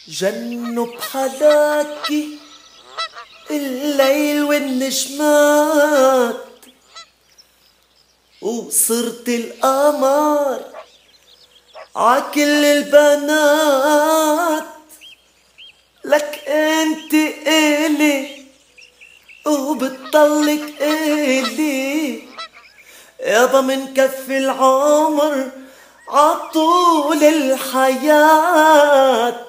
جنوا بحلاكي الليل والنجمات وصرت القمر عكل البنات. لك انت الي وبتضلك الي يابا من كف العمر عطول الحياة.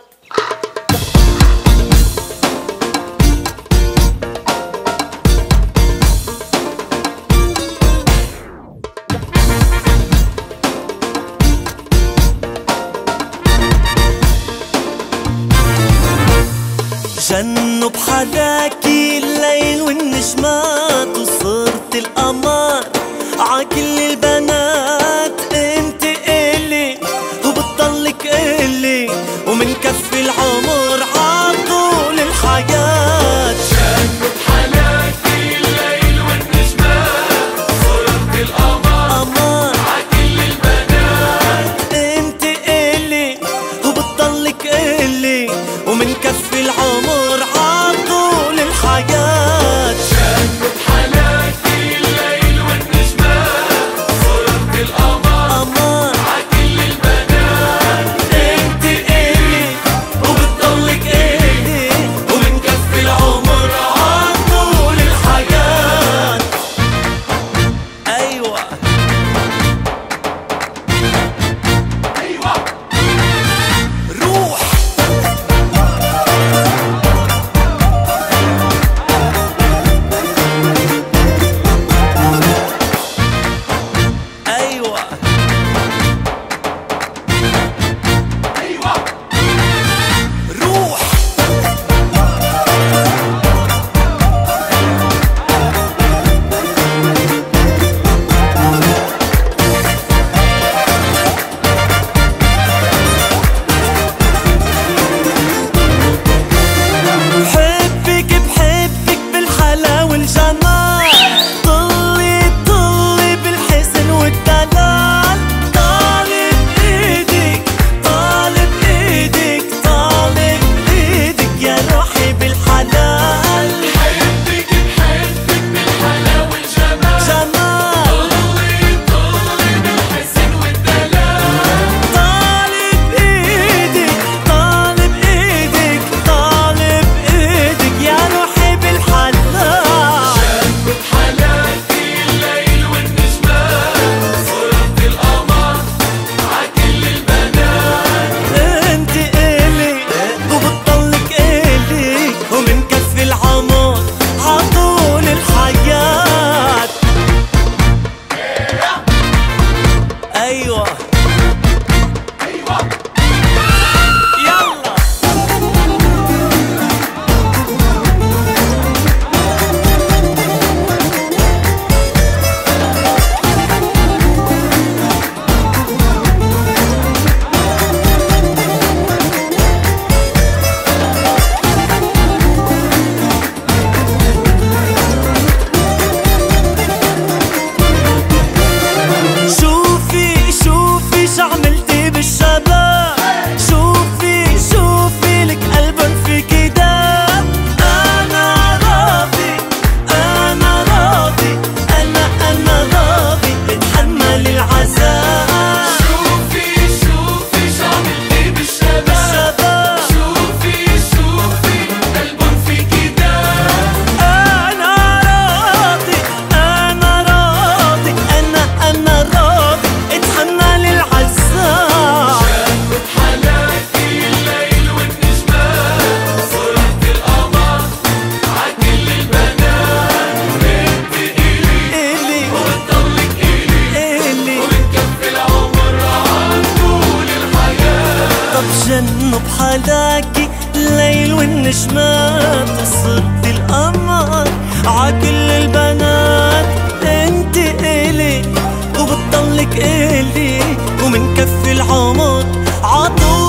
جنوا بحلاكي الليل والنجمات وصرت القمر عكل البنات. انت الي وبتضلك الي ومن كف العمر عطول الحياة. جنوا بحلاكي الليل والنجمات وصرت القمر عكل البنات. انت الي وبتضلك الي ومن كف العمر عطول الحياة. جنوا بحلاكي الليل والنجمات وصرت القمر عكل البنات. انت الي وبتضلك الي ومن كف العمر عطول الحياة. ايوه روح ايوه روح بحبك بحبك بالحلا والجمال. طلي طلي بالحسن والدلال. طالب ايدك طالب ايدك طالب ايدك يا روحي بالحلال. بحبك بحبك بالحلا والجمال. جمال طلي طلي بالحسن والدلال. طالب ايدك طالب ايدك طالب ايدك يا روحي بالحلال. جنوا بحلاكي الليل والنجمات صرت القمر عكل البنات. انت الي وبتضلك الي ومن كف العمر عطول الحياة. ايوه يلا شوفي شوفي شو عملتي بالشباب. شوفي شوفي لك قلب فيك داب. انا راضي انا راضي انا راضي اتحمل العذاب. شوفي شوفي شو عملتي بالشباب. شوفي شوفي قلب فيكي داب. انا راضي انا راضي انا راضي اتحمل العذاب. جنوا بحلاكي الليل والنجمات صرت القمر عكل البنات. انت الي وبتضلك الي ومن كف العمر عطول الحياة. طب جنوا بحلاكي الليل والنجمات وصرت القمر عكل البنات. انت الي وبتضلك الي ومن كف العمر عطول